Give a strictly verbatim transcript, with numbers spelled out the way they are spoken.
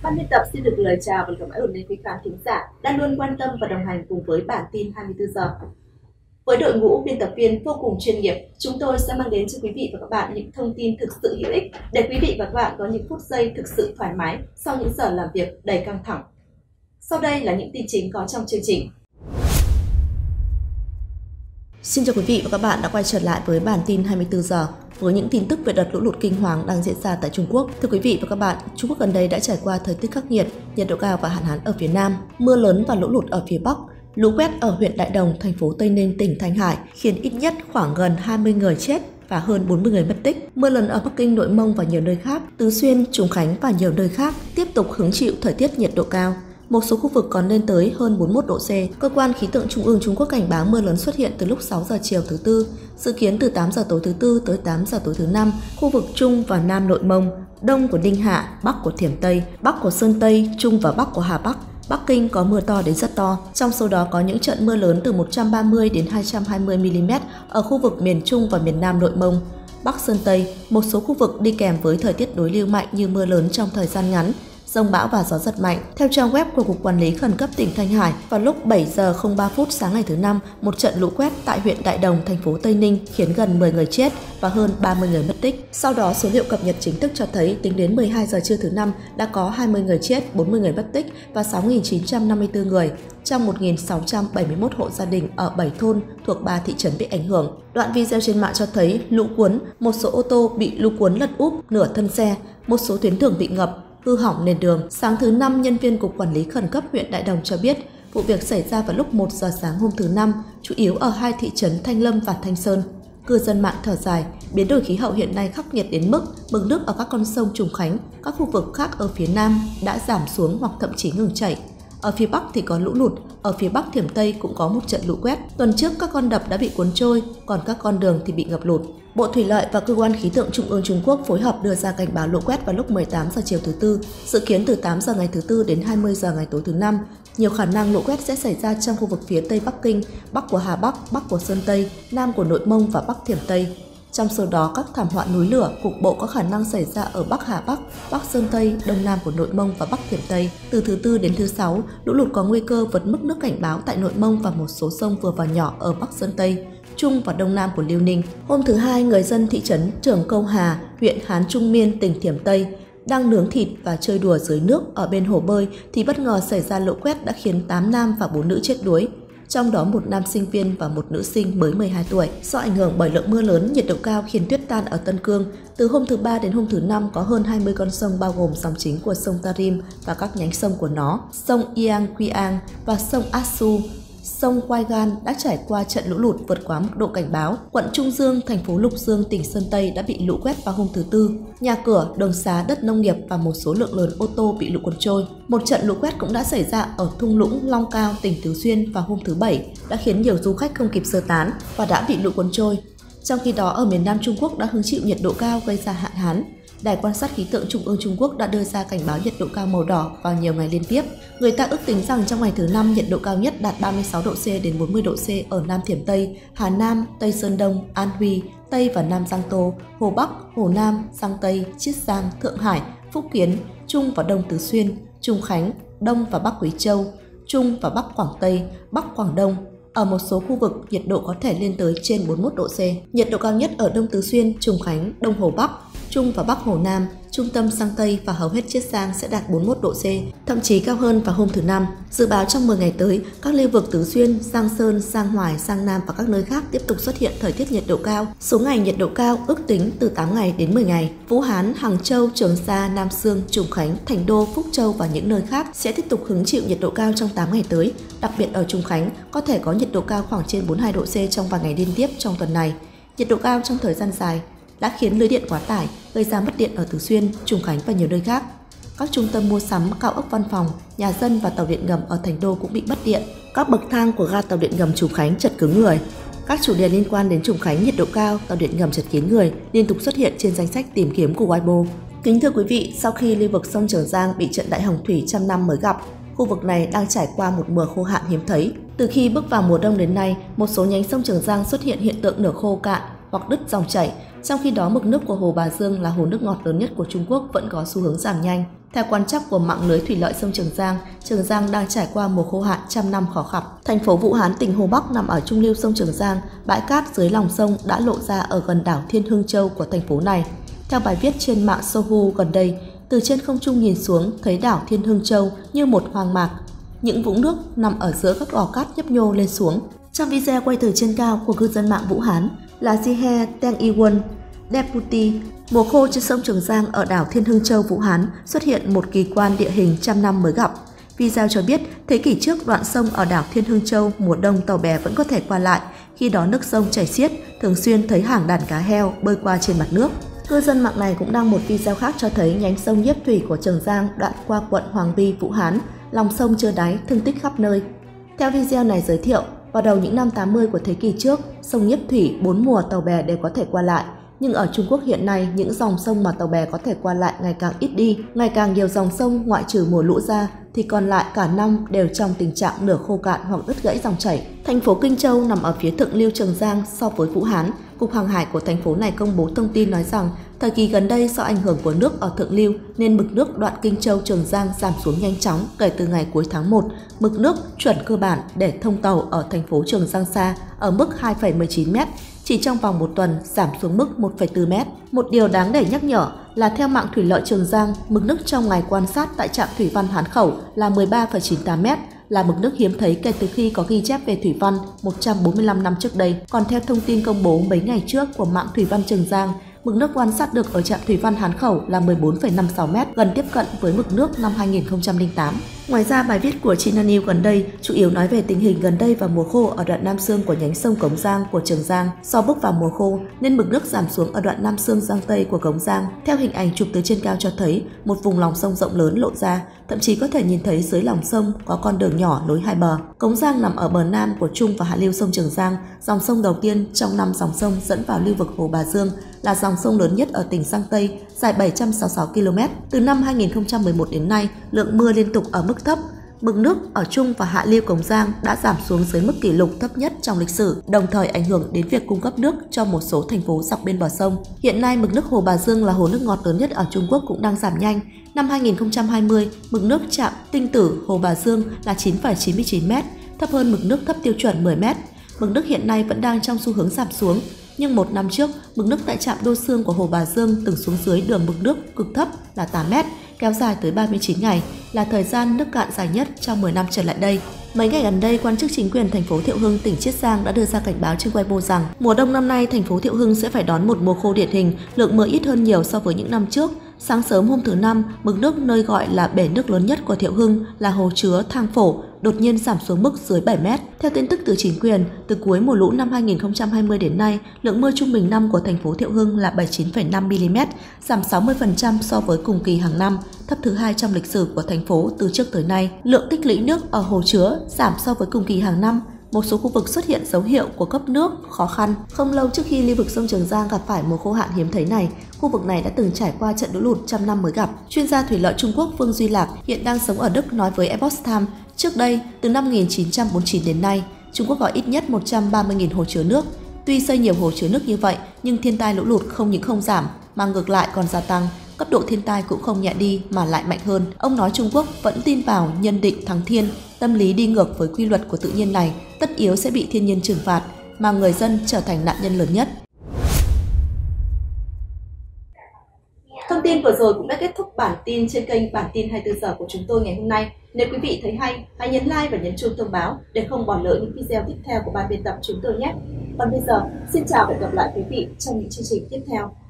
Ban biên tập xin được lời chào và cảm ơn đến quý khán thính giả đã luôn quan tâm và đồng hành cùng với bản tin hai mươi tư giờ. Với đội ngũ biên tập viên vô cùng chuyên nghiệp, chúng tôi sẽ mang đến cho quý vị và các bạn những thông tin thực sự hữu ích để quý vị và các bạn có những phút giây thực sự thoải mái sau những giờ làm việc đầy căng thẳng. Sau đây là những tin chính có trong chương trình. Xin chào quý vị và các bạn đã quay trở lại với bản tin hai mươi tư giờ với những tin tức về đợt lũ lụt kinh hoàng đang diễn ra tại Trung Quốc. Thưa quý vị và các bạn, Trung Quốc gần đây đã trải qua thời tiết khắc nghiệt, nhiệt độ cao và hạn hán ở phía Nam, mưa lớn và lũ lụt ở phía Bắc. Lũ quét ở huyện Đại Đồng, thành phố Tây Ninh, tỉnh Thanh Hải khiến ít nhất khoảng gần hai mươi người chết và hơn bốn mươi người mất tích. Mưa lớn ở Bắc Kinh, Nội Mông và nhiều nơi khác, Tứ Xuyên, Trùng Khánh và nhiều nơi khác tiếp tục hứng chịu thời tiết nhiệt độ cao. Một số khu vực còn lên tới hơn bốn mươi mốt độ C. Cơ quan khí tượng Trung ương Trung Quốc cảnh báo mưa lớn xuất hiện từ lúc sáu giờ chiều thứ Tư, dự kiến từ tám giờ tối thứ Tư tới tám giờ tối thứ Năm, khu vực Trung và Nam Nội Mông, Đông của Đinh Hạ, Bắc của Thiểm Tây, Bắc của Sơn Tây, Trung và Bắc của Hà Bắc. Bắc Kinh có mưa to đến rất to, trong số đó có những trận mưa lớn từ một trăm ba mươi đến hai trăm hai mươi mi li mét ở khu vực miền Trung và miền Nam Nội Mông. Bắc Sơn Tây, một số khu vực đi kèm với thời tiết đối lưu mạnh như mưa lớn trong thời gian ngắn, dông bão và gió giật mạnh. Theo trang web của Cục Quản lý Khẩn cấp tỉnh Thanh Hải, vào lúc bảy giờ không ba phút sáng ngày thứ Năm, một trận lũ quét tại huyện Đại Đồng, thành phố Tây Ninh khiến gần mười người chết và hơn ba mươi người mất tích. Sau đó, số liệu cập nhật chính thức cho thấy tính đến mười hai giờ trưa thứ Năm đã có hai mươi người chết, bốn mươi người mất tích và sáu nghìn chín trăm năm mươi tư người trong một nghìn sáu trăm bảy mươi mốt hộ gia đình ở bảy thôn thuộc ba thị trấn bị ảnh hưởng. Đoạn video trên mạng cho thấy lũ cuốn, một số ô tô bị lũ cuốn lật úp nửa thân xe, một số tuyến đường bị ngập, hư hỏng nền đường. Sáng thứ Năm, nhân viên Cục Quản lý Khẩn cấp huyện Đại Đồng cho biết vụ việc xảy ra vào lúc một giờ sáng hôm thứ Năm, chủ yếu ở hai thị trấn Thanh Lâm và Thanh Sơn. Cư dân mạng thở dài, biến đổi khí hậu hiện nay khắc nghiệt đến mức mực nước ở các con sông Trùng Khánh, các khu vực khác ở phía Nam đã giảm xuống hoặc thậm chí ngừng chảy. Ở phía Bắc thì có lũ lụt, ở phía Bắc Thiểm Tây cũng có một trận lũ quét. Tuần trước các con đập đã bị cuốn trôi, còn các con đường thì bị ngập lụt. Bộ Thủy lợi và Cơ quan Khí tượng Trung ương Trung Quốc phối hợp đưa ra cảnh báo lũ quét vào lúc mười tám giờ chiều thứ Tư, dự kiến từ tám giờ ngày thứ Tư đến hai mươi giờ ngày tối thứ Năm. Nhiều khả năng lũ quét sẽ xảy ra trong khu vực phía Tây Bắc Kinh, Bắc của Hà Bắc, Bắc của Sơn Tây, Nam của Nội Mông và Bắc Thiểm Tây. Trong số đó, các thảm họa núi lửa cục bộ có khả năng xảy ra ở Bắc Hà Bắc, Bắc Sơn Tây, Đông Nam của Nội Mông và Bắc Thiểm Tây. Từ thứ Tư đến thứ Sáu, lũ lụt có nguy cơ vượt mức nước cảnh báo tại Nội Mông và một số sông vừa và nhỏ ở Bắc Sơn Tây, Trung và Đông Nam của Liêu Ninh. Hôm thứ Hai, người dân thị trấn Trường Câu Hà, huyện Hán Trung Miên, tỉnh Thiểm Tây đang nướng thịt và chơi đùa dưới nước ở bên hồ bơi thì bất ngờ xảy ra lũ quét đã khiến tám nam và bốn nữ chết đuối, trong đó một nam sinh viên và một nữ sinh mới mười hai tuổi. Do ảnh hưởng bởi lượng mưa lớn, nhiệt độ cao khiến tuyết tan ở Tân Cương. Từ hôm thứ Ba đến hôm thứ Năm có hơn hai mươi con sông bao gồm dòng chính của sông Tarim và các nhánh sông của nó, sông Iang Qiang và sông Asu, sông Quai Gan đã trải qua trận lũ lụt vượt quá mức độ cảnh báo. Quận Trung Dương, thành phố Lục Dương, tỉnh Sơn Tây đã bị lũ quét vào hôm thứ Tư. Nhà cửa, đường xá, đất nông nghiệp và một số lượng lớn ô tô bị lũ cuốn trôi. Một trận lũ quét cũng đã xảy ra ở thung lũng Long Cao, tỉnh Tứ Xuyên vào hôm thứ Bảy, đã khiến nhiều du khách không kịp sơ tán và đã bị lũ cuốn trôi. Trong khi đó, ở miền Nam Trung Quốc đã hứng chịu nhiệt độ cao gây ra hạn hán. Đài quan sát khí tượng Trung ương Trung Quốc đã đưa ra cảnh báo nhiệt độ cao màu đỏ vào nhiều ngày liên tiếp. Người ta ước tính rằng trong ngày thứ Năm, nhiệt độ cao nhất đạt ba mươi sáu độ C đến bốn mươi độ C ở Nam Thiểm Tây, Hà Nam, Tây Sơn Đông, An Huy, Tây và Nam Giang Tô, Hồ Bắc, Hồ Nam, Giang Tây, Chiết Giang, Thượng Hải, Phúc Kiến, Trung và Đông Tứ Xuyên, Trùng Khánh, Đông và Bắc Quý Châu, Trung và Bắc Quảng Tây, Bắc Quảng Đông. Ở một số khu vực, nhiệt độ có thể lên tới trên bốn mươi mốt độ C. Nhiệt độ cao nhất ở Đông Tứ Xuyên, Trùng Khánh, Đông Hồ Bắc, Trung và Bắc Hồ Nam, trung tâm Giang Tây và hầu hết Chiết Giang sẽ đạt bốn mươi mốt độ C, thậm chí cao hơn vào hôm thứ Năm. Dự báo trong mười ngày tới, các lưu vực Tứ Xuyên, Giang Sơn, Giang Hoài, Giang Nam và các nơi khác tiếp tục xuất hiện thời tiết nhiệt độ cao. Số ngày nhiệt độ cao ước tính từ tám ngày đến mười ngày. Vũ Hán, Hàng Châu, Trường Sa, Nam Xương, Trùng Khánh, Thành Đô, Phúc Châu và những nơi khác sẽ tiếp tục hứng chịu nhiệt độ cao trong tám ngày tới. Đặc biệt ở Trùng Khánh có thể có nhiệt độ cao khoảng trên bốn mươi hai độ C trong vài ngày liên tiếp trong tuần này. Nhiệt độ cao trong thời gian dài đã khiến lưới điện quá tải, gây ra mất điện ở Tứ Xuyên, Trùng Khánh và nhiều nơi khác. Các trung tâm mua sắm, cao ốc văn phòng, nhà dân và tàu điện ngầm ở Thành Đô cũng bị mất điện. Các bậc thang của ga tàu điện ngầm Trùng Khánh chật cứng người. Các chủ đề liên quan đến Trùng Khánh nhiệt độ cao, tàu điện ngầm chật kín người liên tục xuất hiện trên danh sách tìm kiếm của Weibo. Kính thưa quý vị, sau khi lưu vực sông Trường Giang bị trận đại hồng thủy trăm năm mới gặp, khu vực này đang trải qua một mùa khô hạn hiếm thấy. Từ khi bước vào mùa đông đến nay, một số nhánh sông Trường Giang xuất hiện hiện tượng nửa khô cạn hoặc đứt dòng chảy. Trong khi đó, mực nước của hồ Bà Dương là hồ nước ngọt lớn nhất của Trung Quốc vẫn có xu hướng giảm nhanh. Theo quan trắc của mạng lưới thủy lợi sông Trường Giang, Trường Giang đang trải qua mùa khô hạn trăm năm khó gặp. Thành phố Vũ Hán, tỉnh Hồ Bắc nằm ở trung lưu sông Trường Giang, bãi cát dưới lòng sông đã lộ ra ở gần đảo Thiên Hưng Châu của thành phố này. Theo bài viết trên mạng Sohu gần đây, từ trên không trung nhìn xuống thấy đảo Thiên Hưng Châu như một hoang mạc. Những vũng nước nằm ở giữa các gò cát nhấp nhô lên xuống. Trong video quay từ trên cao của cư dân mạng Vũ Hán là Jihe Teng Iwon Deputy, mùa khô trên sông Trường Giang ở đảo Thiên Hưng Châu, Vũ Hán xuất hiện một kỳ quan địa hình trăm năm mới gặp. Video cho biết, thế kỷ trước đoạn sông ở đảo Thiên Hưng Châu mùa đông tàu bè vẫn có thể qua lại, khi đó nước sông chảy xiết, thường xuyên thấy hàng đàn cá heo bơi qua trên mặt nước. Cư dân mạng này cũng đăng một video khác cho thấy nhánh sông Nhiếp Thủy của Trường Giang đoạn qua quận Hoàng Vi, Vũ Hán, lòng sông chưa đáy, thương tích khắp nơi. Theo video này giới thiệu, vào đầu những năm tám mươi của thế kỷ trước, sông Nhiếp Thủy bốn mùa tàu bè đều có thể qua lại. Nhưng ở Trung Quốc hiện nay, những dòng sông mà tàu bè có thể qua lại ngày càng ít đi, ngày càng nhiều dòng sông ngoại trừ mùa lũ ra thì còn lại cả năm đều trong tình trạng nửa khô cạn hoặc đứt gãy dòng chảy. Thành phố Kinh Châu nằm ở phía thượng lưu Trường Giang so với Vũ Hán. Cục Hàng hải của thành phố này công bố thông tin nói rằng thời kỳ gần đây do ảnh hưởng của nước ở thượng lưu nên mực nước đoạn Kinh Châu Trường Giang giảm xuống nhanh chóng kể từ ngày cuối tháng một. Mực nước chuẩn cơ bản để thông tàu ở thành phố Trường Giang Sa ở mức hai phẩy mười chín mét. Chỉ trong vòng một tuần giảm xuống mức một phẩy bốn mét. Một điều đáng để nhắc nhở là theo mạng thủy lợi Trường Giang, mực nước trong ngày quan sát tại trạm thủy văn Hán Khẩu là mười ba phẩy chín tám mét, là mực nước hiếm thấy kể từ khi có ghi chép về thủy văn một trăm bốn mươi lăm năm trước đây. Còn theo thông tin công bố mấy ngày trước của mạng thủy văn Trường Giang, mực nước quan sát được ở trạm thủy văn Hán Khẩu là mười bốn phẩy năm sáu mét, gần tiếp cận với mực nước năm hai nghìn không trăm lẻ tám. Ngoài ra, bài viết của China News gần đây chủ yếu nói về tình hình gần đây vào mùa khô ở đoạn Nam Sương của nhánh sông Cống Giang của Trường Giang. Do bước vào mùa khô nên mực nước giảm xuống ở đoạn Nam Sương Giang Tây của Cống Giang. Theo hình ảnh chụp từ trên cao cho thấy một vùng lòng sông rộng lớn lộ ra, thậm chí có thể nhìn thấy dưới lòng sông có con đường nhỏ nối hai bờ. Cống Giang nằm ở bờ nam của trung và hạ lưu sông Trường Giang, dòng sông đầu tiên trong năm dòng sông dẫn vào lưu vực Hồ Bà Dương, là dòng sông lớn nhất ở tỉnh Giang Tây, dài bảy trăm sáu mươi sáu ki lô mét. Từ năm hai nghìn không trăm mười một đến nay, lượng mưa liên tục ở mức thấp. Mực nước ở trung và hạ lưu Cống Giang đã giảm xuống dưới mức kỷ lục thấp nhất trong lịch sử, đồng thời ảnh hưởng đến việc cung cấp nước cho một số thành phố dọc bên bờ sông. Hiện nay, mực nước Hồ Bà Dương là hồ nước ngọt lớn nhất ở Trung Quốc cũng đang giảm nhanh. Năm hai nghìn không trăm hai mươi, mực nước trạm Tinh Tử Hồ Bà Dương là chín phẩy chín mươi chín mét, thấp hơn mực nước thấp tiêu chuẩn mười mét. Mực nước hiện nay vẫn đang trong xu hướng giảm xuống. Nhưng một năm trước, mực nước tại trạm Đô Xương của Hồ Bà Dương từng xuống dưới đường mực nước cực thấp là tám mét, kéo dài tới ba mươi chín ngày, là thời gian nước cạn dài nhất trong mười năm trở lại đây. Mấy ngày gần đây, quan chức chính quyền thành phố Thiệu Hưng, tỉnh Chiết Giang đã đưa ra cảnh báo trên Weibo rằng mùa đông năm nay thành phố Thiệu Hưng sẽ phải đón một mùa khô điển hình, lượng mưa ít hơn nhiều so với những năm trước. Sáng sớm hôm thứ Năm, mực nước nơi gọi là bể nước lớn nhất của Thiệu Hưng là hồ chứa Thang Phổ đột nhiên giảm xuống mức dưới bảy mét. Theo tin tức từ chính quyền, từ cuối mùa lũ năm hai nghìn không trăm hai mươi đến nay, lượng mưa trung bình năm của thành phố Thiệu Hưng là bảy mươi chín phẩy năm mi li mét, giảm sáu mươi phần trăm so với cùng kỳ hàng năm, thấp thứ hai trong lịch sử của thành phố từ trước tới nay. Lượng tích lũy nước ở hồ chứa giảm so với cùng kỳ hàng năm. Một số khu vực xuất hiện dấu hiệu của cấp nước khó khăn. Không lâu trước khi lưu vực sông Trường Giang gặp phải mùa khô hạn hiếm thấy này, khu vực này đã từng trải qua trận lũ lụt trăm năm mới gặp. Chuyên gia thủy lợi Trung Quốc Phương Duy Lạc hiện đang sống ở Đức nói với Epoch Times, trước đây, từ năm một nghìn chín trăm bốn mươi chín đến nay, Trung Quốc có ít nhất một trăm ba mươi nghìn hồ chứa nước. Tuy xây nhiều hồ chứa nước như vậy, nhưng thiên tai lũ lụt không những không giảm, mà ngược lại còn gia tăng. Cấp độ thiên tai cũng không nhẹ đi mà lại mạnh hơn. Ông nói Trung Quốc vẫn tin vào nhân định thắng thiên, tâm lý đi ngược với quy luật của tự nhiên này, tất yếu sẽ bị thiên nhiên trừng phạt, mà người dân trở thành nạn nhân lớn nhất. Thông tin vừa rồi cũng đã kết thúc bản tin trên kênh Bản tin hai mươi tư giờ của chúng tôi ngày hôm nay. Nếu quý vị thấy hay, hãy nhấn like và nhấn chuông thông báo để không bỏ lỡ những video tiếp theo của ban biên tập chúng tôi nhé. Còn bây giờ, xin chào và hẹn gặp lại quý vị trong những chương trình tiếp theo.